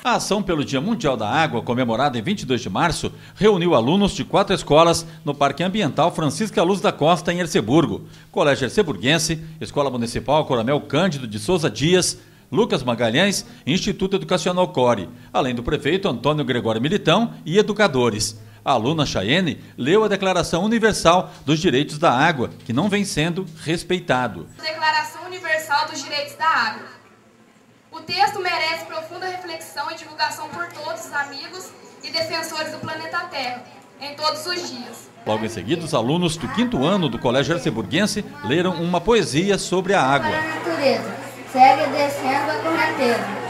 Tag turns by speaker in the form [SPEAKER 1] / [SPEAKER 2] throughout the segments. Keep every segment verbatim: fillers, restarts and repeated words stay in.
[SPEAKER 1] A ação pelo Dia Mundial da Água, comemorada em vinte e dois de março, reuniu alunos de quatro escolas no Parque Ambiental Francisca Luz da Costa, em Erceburgo. Colégio Erceburguense, Escola Municipal Coronel Cândido de Souza Dias, Lucas Magalhães e Instituto Educacional Core, além do prefeito Antônio Gregório Militão e educadores. A aluna Chayene leu a Declaração Universal dos Direitos da Água, que não vem sendo respeitado.
[SPEAKER 2] Declaração Universal dos Direitos da Água. O texto merece profunda reflexão e divulgação por todos os amigos e defensores do planeta Terra, em todos os dias.
[SPEAKER 1] Logo em seguida, os alunos do quinto ano do Colégio Erceburguense leram uma poesia sobre a água.
[SPEAKER 3] Para a natureza, segue descendo a correnteza.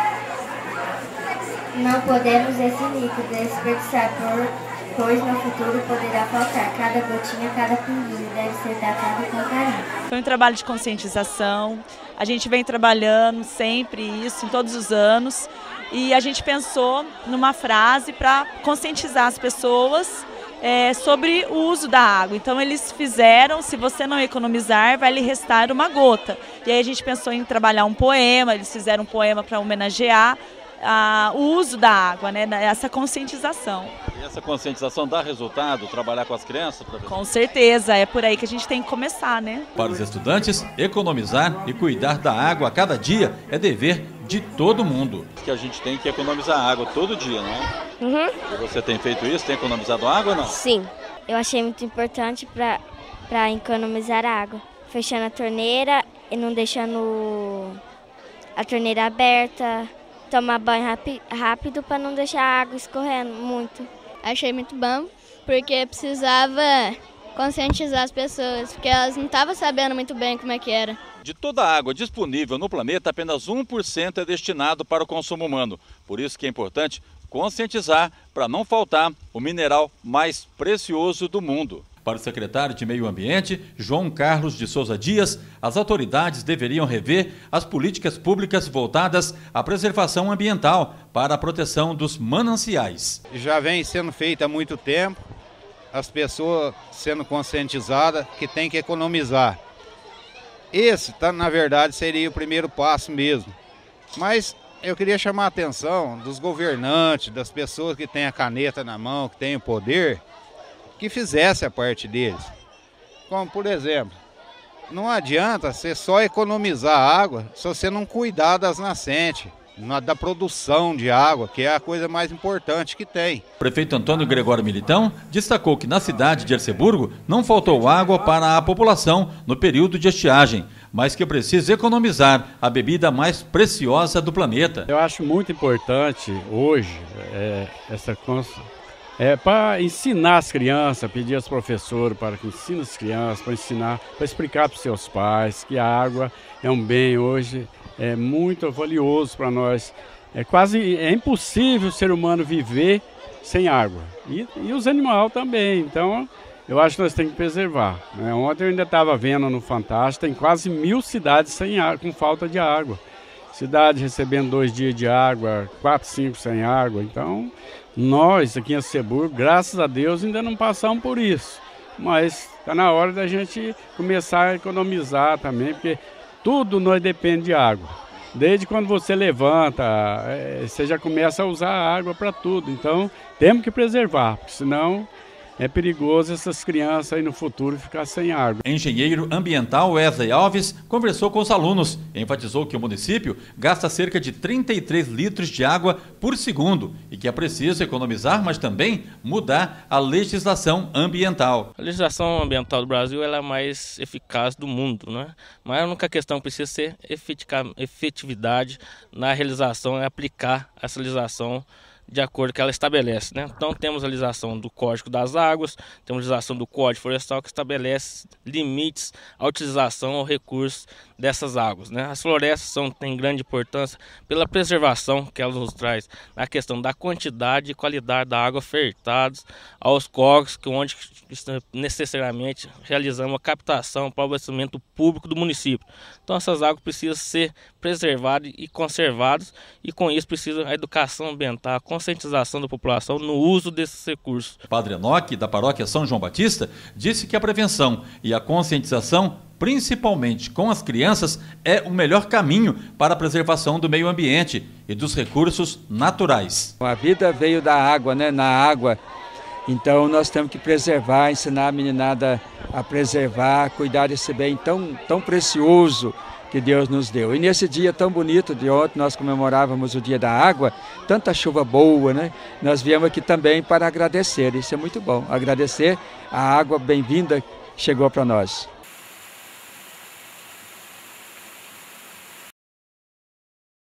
[SPEAKER 3] Não podemos esse líquido desperdiçar, pois no futuro poderá faltar. Cada gotinha, cada pinguinho deve ser tratado com carinho.
[SPEAKER 4] Foi um trabalho de conscientização, a gente vem trabalhando sempre isso, em todos os anos, e a gente pensou numa frase para conscientizar as pessoas é, sobre o uso da água. Então eles fizeram, se você não economizar, vai lhe restar uma gota. E aí a gente pensou em trabalhar um poema, eles fizeram um poema para homenagear Ah, o uso da água, né? Essa conscientização.
[SPEAKER 1] E essa conscientização dá resultado, trabalhar com as crianças? Professor?
[SPEAKER 4] Com certeza, é por aí que a gente tem que começar, né?
[SPEAKER 1] Para os estudantes, economizar e cuidar da água a cada dia é dever de todo mundo. Que a gente tem que economizar água todo dia, não é?
[SPEAKER 5] Uhum.
[SPEAKER 1] E você tem feito isso? Tem economizado água ou não?
[SPEAKER 5] Sim, eu achei muito importante para para economizar a água. Fechando a torneira e não deixando a torneira aberta. Tomar banho rapi, rápido para não deixar a água escorrendo muito.
[SPEAKER 6] Achei muito bom, porque precisava conscientizar as pessoas, porque elas não estavam sabendo muito bem como é que era.
[SPEAKER 1] De toda a água disponível no planeta, apenas um por cento é destinado para o consumo humano. Por isso que é importante conscientizar para não faltar o mineral mais precioso do mundo. Para o secretário de Meio Ambiente, João Carlos de Souza Dias, as autoridades deveriam rever as políticas públicas voltadas à preservação ambiental para a proteção dos mananciais.
[SPEAKER 7] Já vem sendo feito há muito tempo, as pessoas sendo conscientizadas que tem que economizar. Esse, tá, na verdade, seria o primeiro passo mesmo. Mas eu queria chamar a atenção dos governantes, das pessoas que têm a caneta na mão, que têm o poder, que fizesse a parte deles. Como, por exemplo, não adianta você só economizar água se você não cuidar das nascentes, da produção de água, que é a coisa mais importante que tem.
[SPEAKER 1] O prefeito Antônio Gregório Militão destacou que na cidade de Erceburgo não faltou água para a população no período de estiagem, mas que precisa economizar a bebida mais preciosa do planeta.
[SPEAKER 8] Eu acho muito importante hoje é, essa consciência. É para ensinar as crianças, pedir aos professores para que ensinem as crianças, para ensinar, para explicar para os seus pais que a água é um bem hoje é muito valioso para nós. É quase é impossível o ser humano viver sem água. E, e os animais também. Então, eu acho que nós temos que preservar. Né? Ontem eu ainda estava vendo no Fantástico, tem quase mil cidades sem água, com falta de água. Cidade recebendo dois dias de água, quatro, cinco sem água. Então, nós aqui em Erceburgo, graças a Deus, ainda não passamos por isso. Mas está na hora da gente começar a economizar também, porque tudo nós depende de água. Desde quando você levanta, é, você já começa a usar a água para tudo. Então, temos que preservar, porque senão é perigoso essas crianças aí no futuro ficar sem água.
[SPEAKER 1] Engenheiro ambiental Wesley Alves conversou com os alunos e enfatizou que o município gasta cerca de trinta e três litros de água por segundo e que é preciso economizar, mas também mudar a legislação ambiental.
[SPEAKER 9] A legislação ambiental do Brasil ela é a mais eficaz do mundo, né? Mas a única questão que precisa ser efetividade na realização, é aplicar essa legislação de acordo com que ela estabelece, né? Então temos a legislação do Código das Águas, temos a legislação do Código Florestal que estabelece limites à utilização ou recurso dessas águas, né? As florestas são, têm grande importância pela preservação que elas nos traz na questão da quantidade e qualidade da água ofertados aos córregos, que onde necessariamente realizamos a captação para o abastecimento público do município. Então essas águas precisam ser preservadas e conservadas e com isso precisa a educação ambiental, a conscientização da população no uso desses recursos.
[SPEAKER 1] Padre Enoque, da paróquia São João Batista, disse que a prevenção e a conscientização, principalmente com as crianças, é o melhor caminho para a preservação do meio ambiente e dos recursos naturais.
[SPEAKER 10] A vida veio da água, né? Na água. Então nós temos que preservar, ensinar a meninada a preservar, cuidar desse bem tão, tão precioso que Deus nos deu. E nesse dia tão bonito de ontem, nós comemorávamos o Dia da Água, tanta chuva boa, né? Nós viemos aqui também para agradecer, isso é muito bom, agradecer a água bem-vinda que chegou para nós.